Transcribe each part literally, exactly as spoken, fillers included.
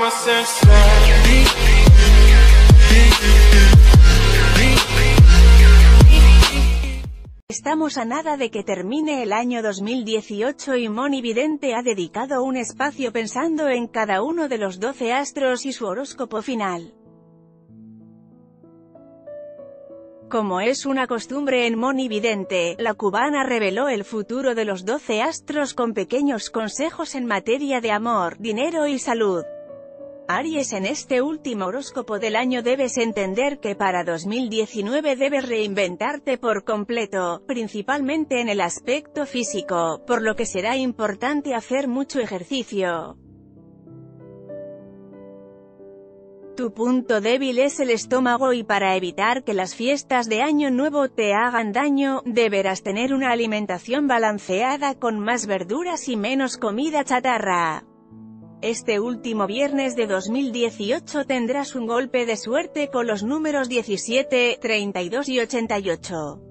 Estamos a nada de que termine el año dos mil dieciocho y Moni Vidente ha dedicado un espacio pensando en cada uno de los doce astros y su horóscopo final. Como es una costumbre en Moni Vidente, la cubana reveló el futuro de los doce astros con pequeños consejos en materia de amor, dinero y salud. Aries, en este último horóscopo del año debes entender que para dos mil diecinueve debes reinventarte por completo, principalmente en el aspecto físico, por lo que será importante hacer mucho ejercicio. Tu punto débil es el estómago y para evitar que las fiestas de Año Nuevo te hagan daño, deberás tener una alimentación balanceada con más verduras y menos comida chatarra. Este último viernes de dos mil dieciocho tendrás un golpe de suerte con los números diecisiete, treinta y dos y ochenta y ocho.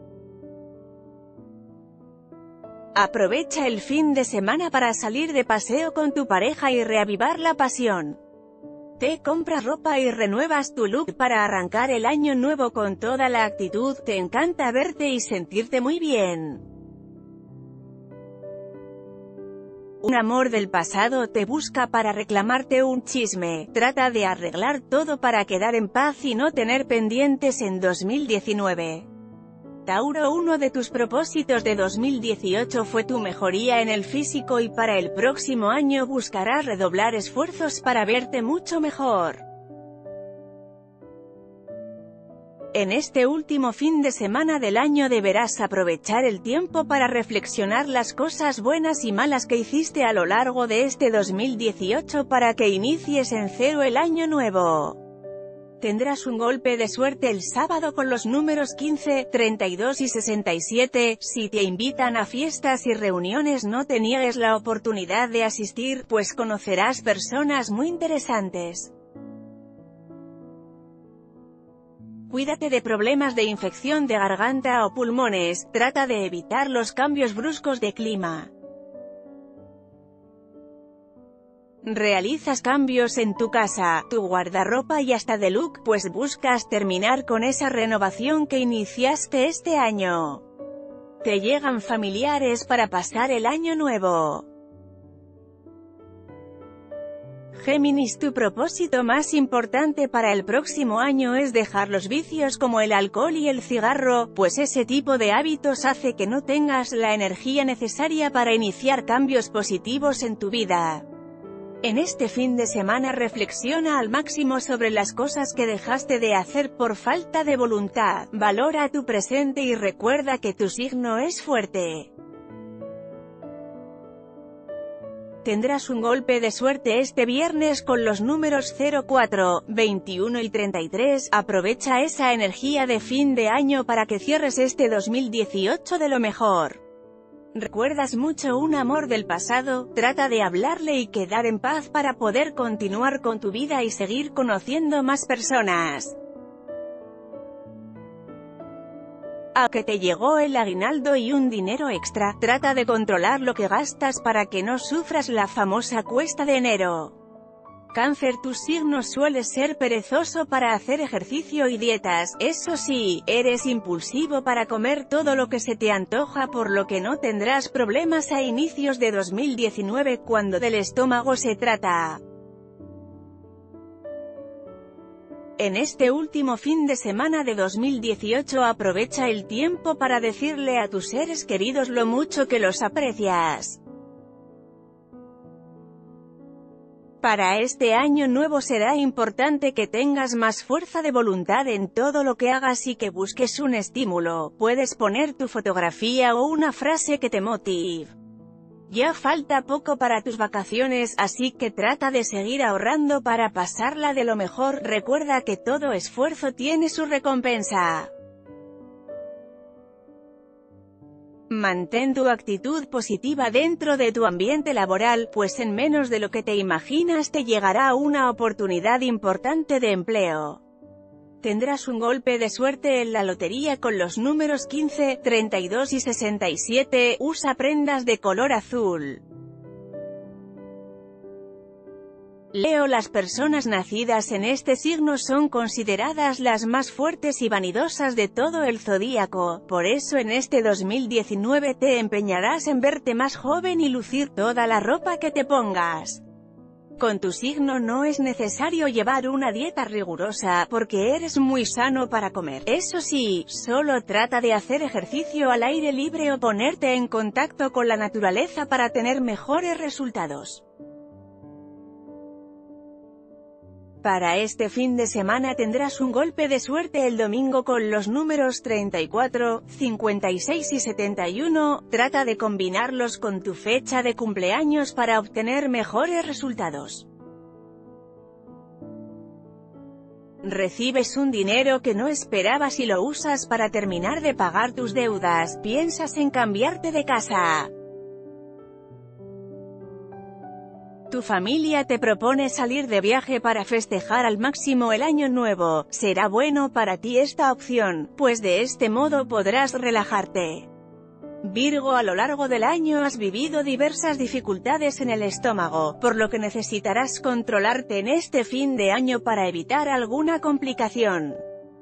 Aprovecha el fin de semana para salir de paseo con tu pareja y reavivar la pasión. Te compras ropa y renuevas tu look para arrancar el año nuevo con toda la actitud. Te encanta verte y sentirte muy bien. Un amor del pasado te busca para reclamarte un chisme. Trata de arreglar todo para quedar en paz y no tener pendientes en dos mil diecinueve. Tauro, uno de tus propósitos de dos mil dieciocho fue tu mejoría en el físico y para el próximo año buscarás redoblar esfuerzos para verte mucho mejor. En este último fin de semana del año deberás aprovechar el tiempo para reflexionar las cosas buenas y malas que hiciste a lo largo de este dos mil dieciocho para que inicies en cero el año nuevo. Tendrás un golpe de suerte el sábado con los números quince, treinta y dos y sesenta y siete, si te invitan a fiestas y reuniones no te niegues la oportunidad de asistir, pues conocerás personas muy interesantes. Cuídate de problemas de infección de garganta o pulmones, trata de evitar los cambios bruscos de clima. Realizas cambios en tu casa, tu guardarropa y hasta de look, pues buscas terminar con esa renovación que iniciaste este año. Te llegan familiares para pasar el año nuevo. Géminis, tu propósito más importante para el próximo año es dejar los vicios como el alcohol y el cigarro, pues ese tipo de hábitos hace que no tengas la energía necesaria para iniciar cambios positivos en tu vida. En este fin de semana reflexiona al máximo sobre las cosas que dejaste de hacer por falta de voluntad, valora tu presente y recuerda que tu signo es fuerte. Tendrás un golpe de suerte este viernes con los números cero, cuatro, veintiuno y treinta y tres, aprovecha esa energía de fin de año para que cierres este dos mil dieciocho de lo mejor. ¿Recuerdas mucho un amor del pasado? Trata de hablarle y quedar en paz para poder continuar con tu vida y seguir conociendo más personas. A que te llegó el aguinaldo y un dinero extra, trata de controlar lo que gastas para que no sufras la famosa cuesta de enero. Cáncer, tu signo suele ser perezoso para hacer ejercicio y dietas, eso sí, eres impulsivo para comer todo lo que se te antoja, por lo que no tendrás problemas a inicios de dos mil diecinueve cuando del estómago se trata. En este último fin de semana de dos mil dieciocho aprovecha el tiempo para decirle a tus seres queridos lo mucho que los aprecias. Para este año nuevo será importante que tengas más fuerza de voluntad en todo lo que hagas y que busques un estímulo. Puedes poner tu fotografía o una frase que te motive. Ya falta poco para tus vacaciones, así que trata de seguir ahorrando para pasarla de lo mejor. Recuerda que todo esfuerzo tiene su recompensa. Mantén tu actitud positiva dentro de tu ambiente laboral, pues en menos de lo que te imaginas te llegará una oportunidad importante de empleo. Tendrás un golpe de suerte en la lotería con los números quince, treinta y dos y sesenta y siete, usa prendas de color azul. Leo, las personas nacidas en este signo son consideradas las más fuertes y vanidosas de todo el zodíaco, por eso en este dos mil diecinueve te empeñarás en verte más joven y lucir toda la ropa que te pongas. Con tu signo no es necesario llevar una dieta rigurosa, porque eres muy sano para comer. Eso sí, solo trata de hacer ejercicio al aire libre o ponerte en contacto con la naturaleza para tener mejores resultados. Para este fin de semana tendrás un golpe de suerte el domingo con los números treinta y cuatro, cincuenta y seis y setenta y uno, trata de combinarlos con tu fecha de cumpleaños para obtener mejores resultados. Recibes un dinero que no esperabas y lo usas para terminar de pagar tus deudas, piensas en cambiarte de casa. Tu familia te propone salir de viaje para festejar al máximo el año nuevo. Será bueno para ti esta opción, pues de este modo podrás relajarte. Virgo, a lo largo del año has vivido diversas dificultades en el estómago, por lo que necesitarás controlarte en este fin de año para evitar alguna complicación.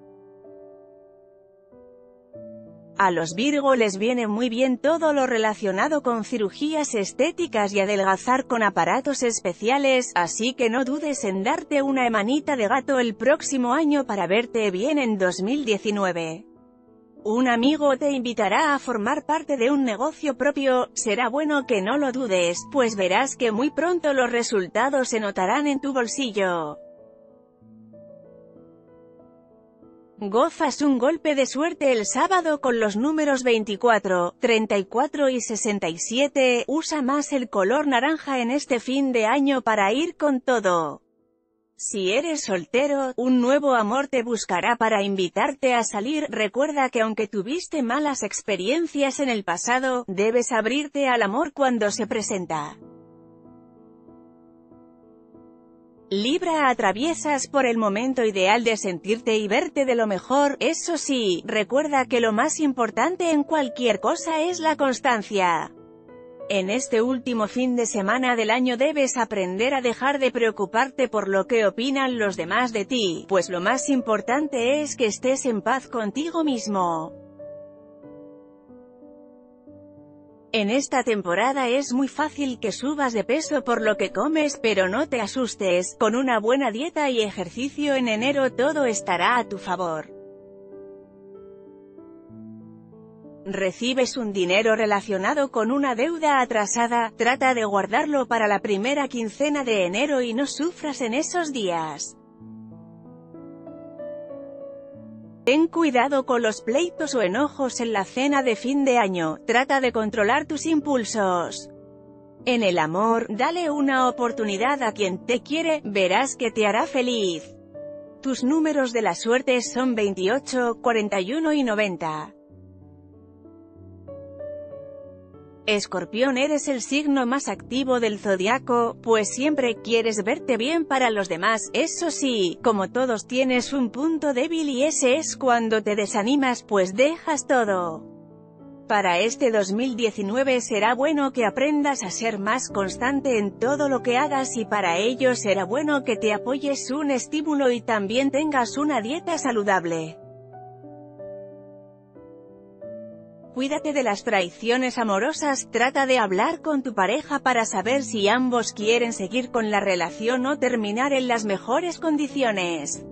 A los Virgo les viene muy bien todo lo relacionado con cirugías estéticas y adelgazar con aparatos especiales, así que no dudes en darte una manita de gato el próximo año para verte bien en dos mil diecinueve. Un amigo te invitará a formar parte de un negocio propio, será bueno que no lo dudes, pues verás que muy pronto los resultados se notarán en tu bolsillo. Gozas un golpe de suerte el sábado con los números veinticuatro, treinta y cuatro y sesenta y siete, usa más el color naranja en este fin de año para ir con todo. Si eres soltero, un nuevo amor te buscará para invitarte a salir. Recuerda que aunque tuviste malas experiencias en el pasado, debes abrirte al amor cuando se presenta. Libra, atraviesas por el momento ideal de sentirte y verte de lo mejor. Eso sí, recuerda que lo más importante en cualquier cosa es la constancia. En este último fin de semana del año debes aprender a dejar de preocuparte por lo que opinan los demás de ti, pues lo más importante es que estés en paz contigo mismo. En esta temporada es muy fácil que subas de peso por lo que comes, pero no te asustes, con una buena dieta y ejercicio en enero todo estará a tu favor. Recibes un dinero relacionado con una deuda atrasada, trata de guardarlo para la primera quincena de enero y no sufras en esos días. Ten cuidado con los pleitos o enojos en la cena de fin de año, trata de controlar tus impulsos. En el amor, dale una oportunidad a quien te quiere, verás que te hará feliz. Tus números de la suerte son veintiocho, cuarenta y uno y noventa. Escorpión, eres el signo más activo del zodiaco, pues siempre quieres verte bien para los demás. Eso sí, como todos tienes un punto débil y ese es cuando te desanimas, pues dejas todo. Para este dos mil diecinueve será bueno que aprendas a ser más constante en todo lo que hagas y para ello será bueno que te apoyes un estímulo y también tengas una dieta saludable. Cuídate de las traiciones amorosas, trata de hablar con tu pareja para saber si ambos quieren seguir con la relación o terminar en las mejores condiciones.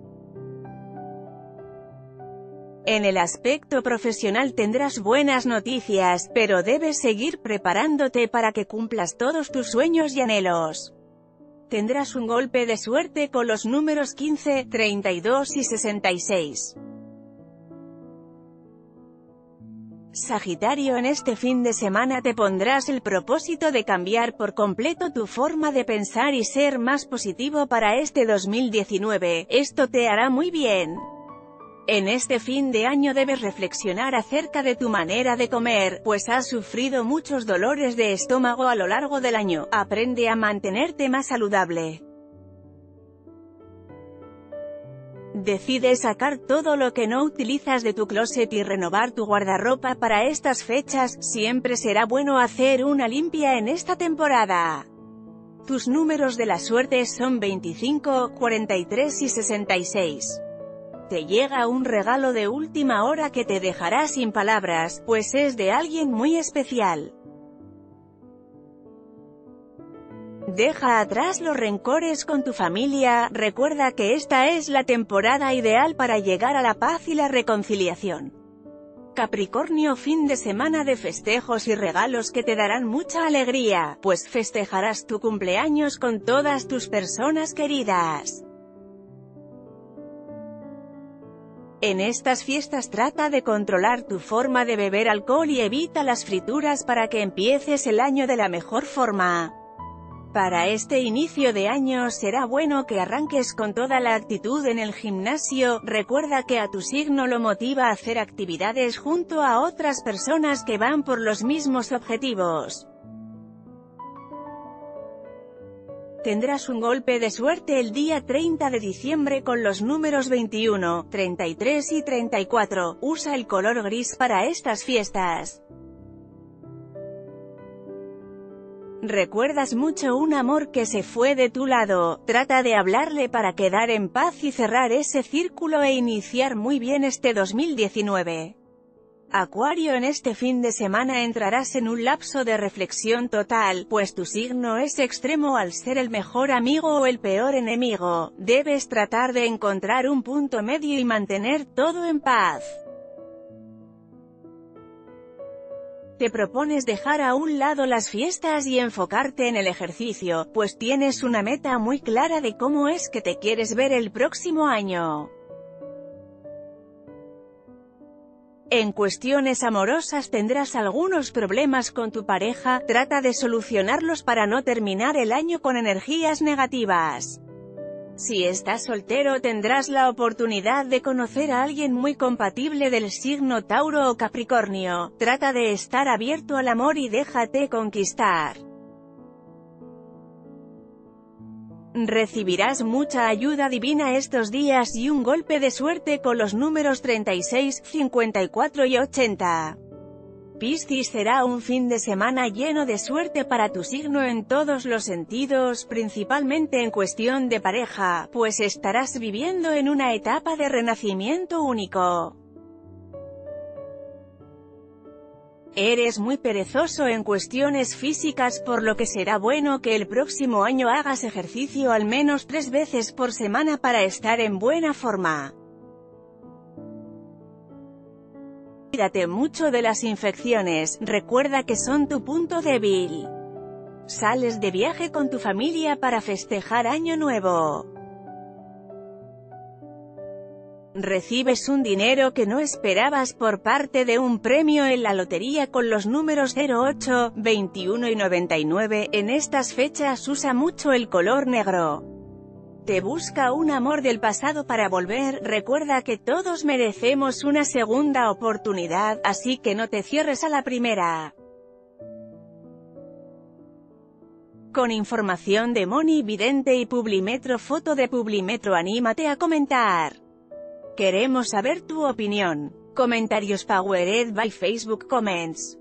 En el aspecto profesional tendrás buenas noticias, pero debes seguir preparándote para que cumplas todos tus sueños y anhelos. Tendrás un golpe de suerte con los números quince, treinta y dos y sesenta y seis. Sagitario, en este fin de semana te pondrás el propósito de cambiar por completo tu forma de pensar y ser más positivo para este dos mil diecinueve, esto te hará muy bien. En este fin de año debes reflexionar acerca de tu manera de comer, pues has sufrido muchos dolores de estómago a lo largo del año, aprende a mantenerte más saludable. Decide sacar todo lo que no utilizas de tu closet y renovar tu guardarropa para estas fechas, siempre será bueno hacer una limpia en esta temporada. Tus números de la suerte son veinticinco, cuarenta y tres y sesenta y seis. Te llega un regalo de última hora que te dejará sin palabras, pues es de alguien muy especial. Deja atrás los rencores con tu familia, recuerda que esta es la temporada ideal para llegar a la paz y la reconciliación. Capricornio, fin de semana de festejos y regalos que te darán mucha alegría, pues festejarás tu cumpleaños con todas tus personas queridas. En estas fiestas trata de controlar tu forma de beber alcohol y evita las frituras para que empieces el año de la mejor forma. Para este inicio de año será bueno que arranques con toda la actitud en el gimnasio. Recuerda que a tu signo lo motiva a hacer actividades junto a otras personas que van por los mismos objetivos. Tendrás un golpe de suerte el día treinta de diciembre con los números veintiuno, treinta y tres y treinta y cuatro. Usa el color gris para estas fiestas. ¿Recuerdas mucho un amor que se fue de tu lado? Trata de hablarle para quedar en paz y cerrar ese círculo e iniciar muy bien este dos mil diecinueve. Acuario, en este fin de semana entrarás en un lapso de reflexión total, pues tu signo es extremo al ser el mejor amigo o el peor enemigo. Debes tratar de encontrar un punto medio y mantener todo en paz. Te propones dejar a un lado las fiestas y enfocarte en el ejercicio, pues tienes una meta muy clara de cómo es que te quieres ver el próximo año. En cuestiones amorosas tendrás algunos problemas con tu pareja, trata de solucionarlos para no terminar el año con energías negativas. Si estás soltero tendrás la oportunidad de conocer a alguien muy compatible del signo Tauro o Capricornio. Trata de estar abierto al amor y déjate conquistar. Recibirás mucha ayuda divina estos días y un golpe de suerte con los números treinta y seis, cincuenta y cuatro y ochenta. Piscis, será un fin de semana lleno de suerte para tu signo en todos los sentidos, principalmente en cuestión de pareja, pues estarás viviendo en una etapa de renacimiento único. Eres muy perezoso en cuestiones físicas, por lo que será bueno que el próximo año hagas ejercicio al menos tres veces por semana para estar en buena forma. Cuídate mucho de las infecciones, recuerda que son tu punto débil. Sales de viaje con tu familia para festejar Año Nuevo. Recibes un dinero que no esperabas por parte de un premio en la lotería con los números cero, ocho, veintiuno y noventa y nueve. En estas fechas usa mucho el color negro. Te busca un amor del pasado para volver. Recuerda que todos merecemos una segunda oportunidad, así que no te cierres a la primera. Con información de Moni Vidente y Publimetro, foto de Publimetro, anímate a comentar. Queremos saber tu opinión. Comentarios powered by Facebook Comments.